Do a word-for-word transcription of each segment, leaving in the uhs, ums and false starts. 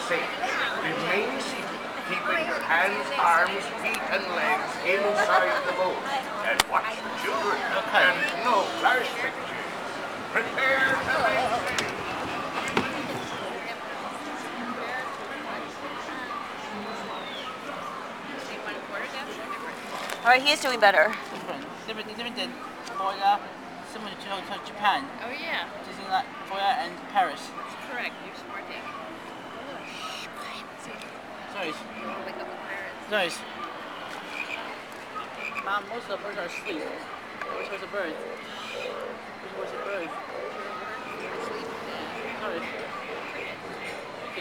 safe. Remain seated, keeping your hands, arms, feet, and legs inside the boat. And watch the children. Okay. And no flash pictures. Prepare to make safe. All right, he is doing better. Different. Different, different than Korea, similar to, to Japan. Oh yeah. Disneyland, Korea, and Paris. That's correct. You're smarting. Sorry. Wake up the parents. Sorry. Mom, most of the birds are asleep. Which was a bird? Which was a bird? Sorry. Okay.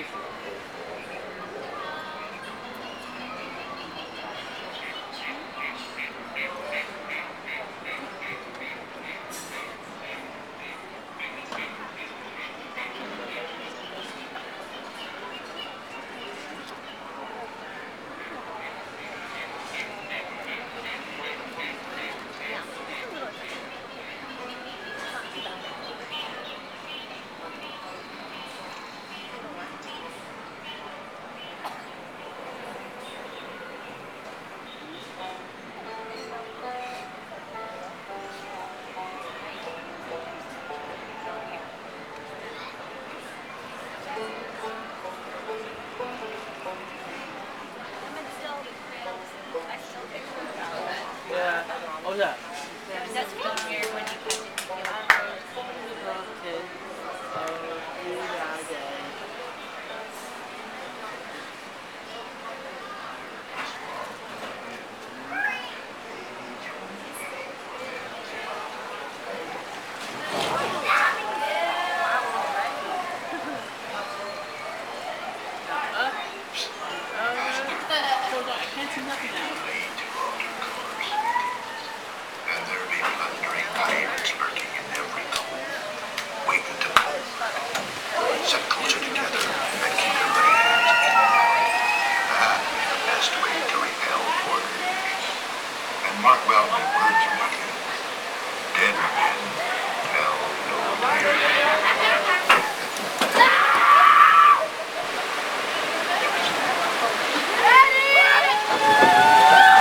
Yeah. Oh yeah. That's really weird when you catch it. Okay. So you are there. I can't see nothing now. And there be thundering pirates lurking in every cove, waiting to pull. Sit closer together and keep your right hands in. That is the best way to repel poison. And mark well my words, Megan. Dead men tell no tales. Ready?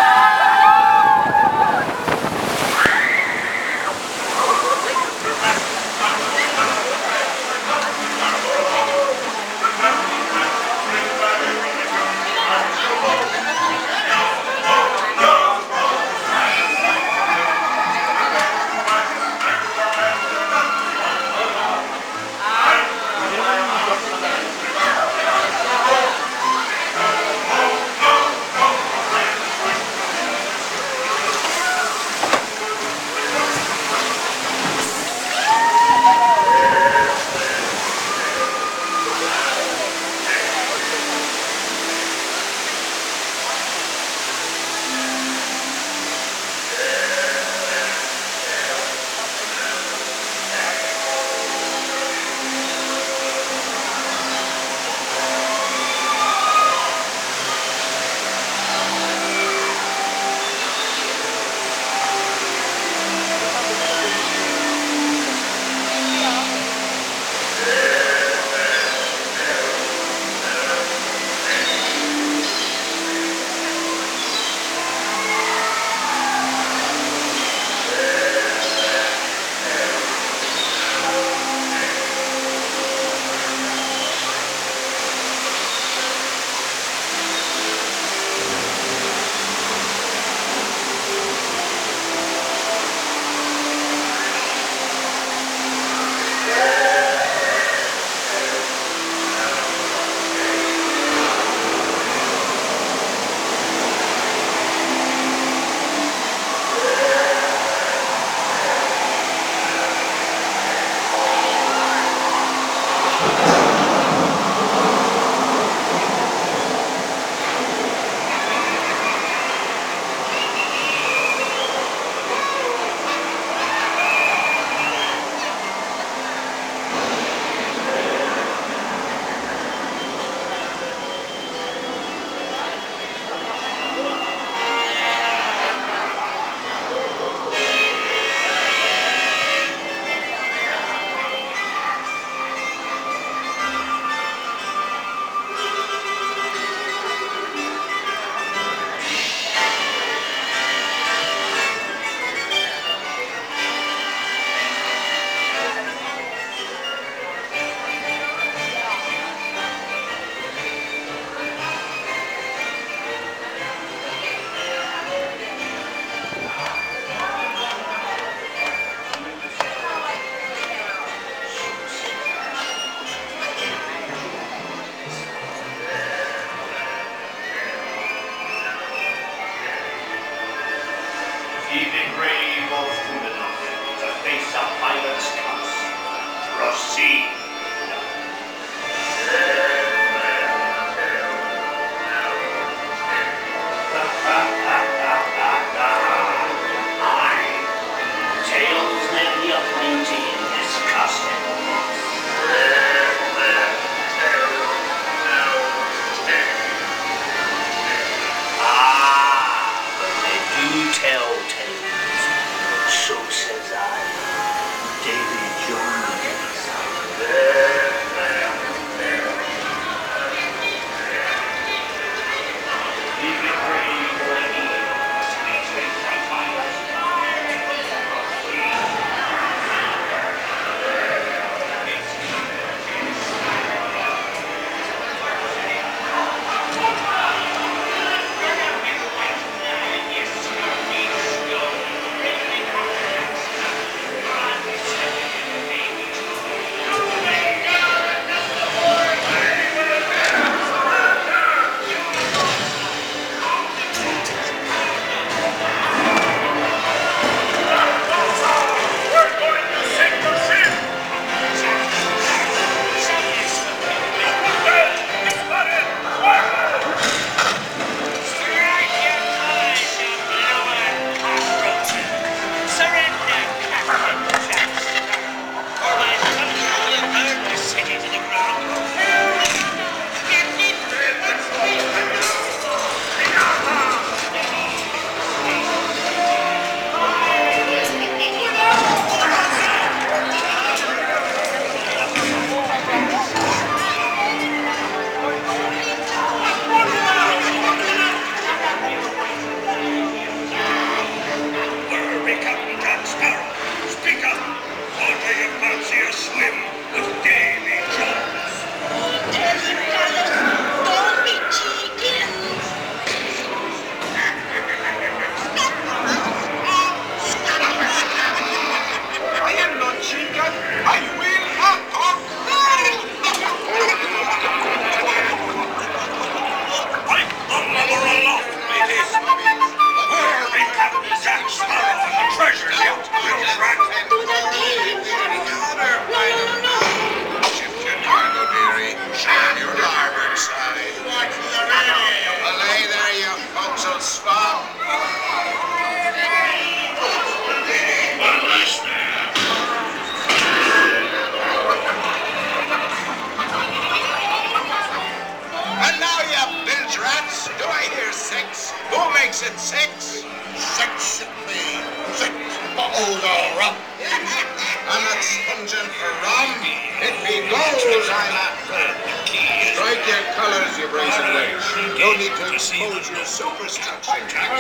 makes it six. Six should be six bottles of rum. I'm not sponging for rum. It be gold I'm after. Strike your colors, you brazen wench. No need to expose your superstructure.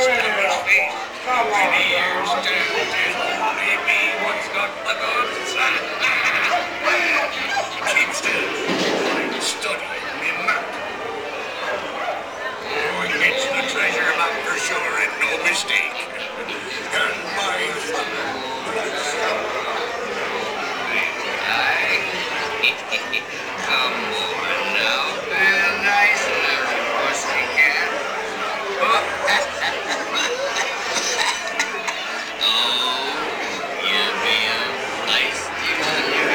Many years down, maybe what's got the goods. Keep still. I'm studying me map. Oh, it gets the treasure map for sure, and no mistake. And my come over now, feel nice little pussycat. Oh, you be a feisty one, you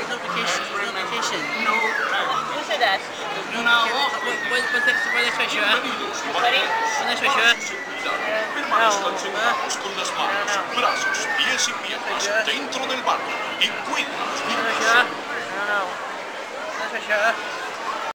There's no vacation. There's no vacation. Who said that? What, what, what's next, what's next issue, huh? Buddy? What's next issue, huh? Con la spalla, brazos, pies y piernas dentro del barco. Y cuida. Next issue, huh? I don't know. Next issue, huh?